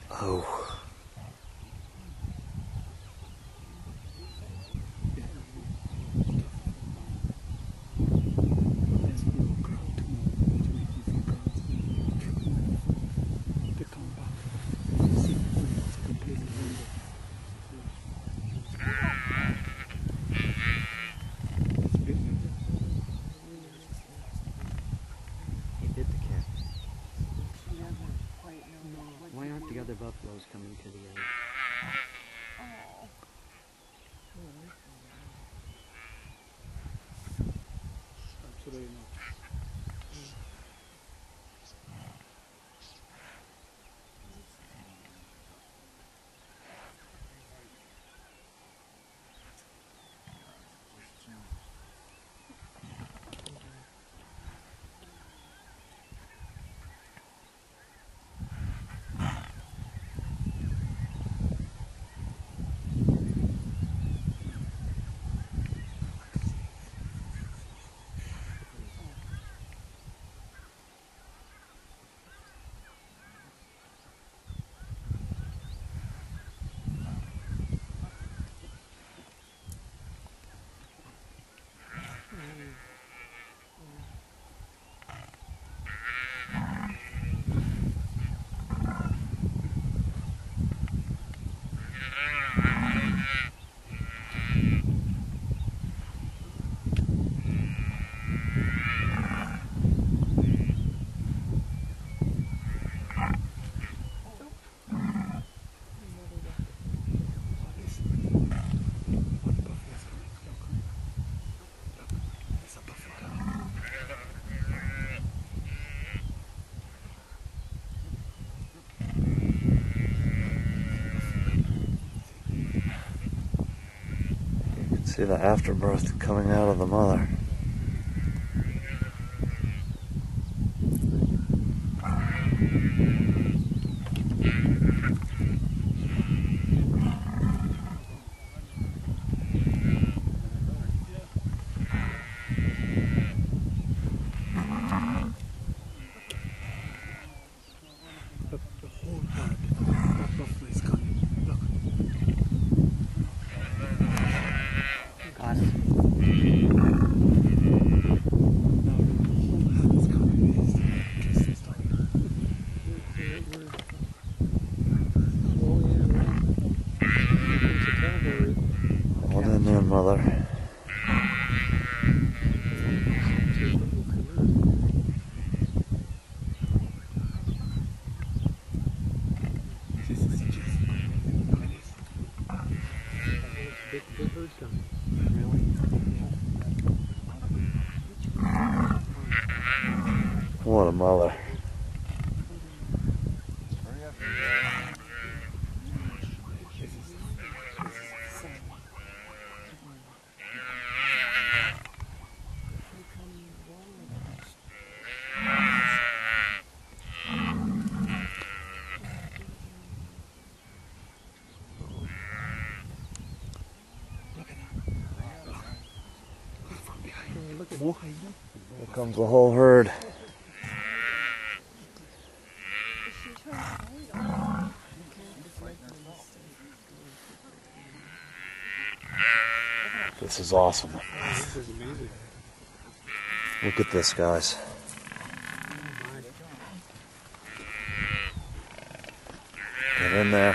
Oh. Why aren't the other buffaloes coming to the area? Absolutely not. See the afterbirth coming out of the mother. Look, the whole herd. That buffalo is coming. Look. Got it. Now the whole herd is coming. It's just like. Hold in there, mother. Big herd coming. Really? What a mother. Here comes the whole herd. This is awesome. This is amazing. Look at this, guys. Get in there.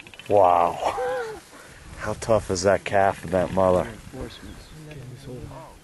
Wow. How tough is that calf and that mother? Reinforcements. This whole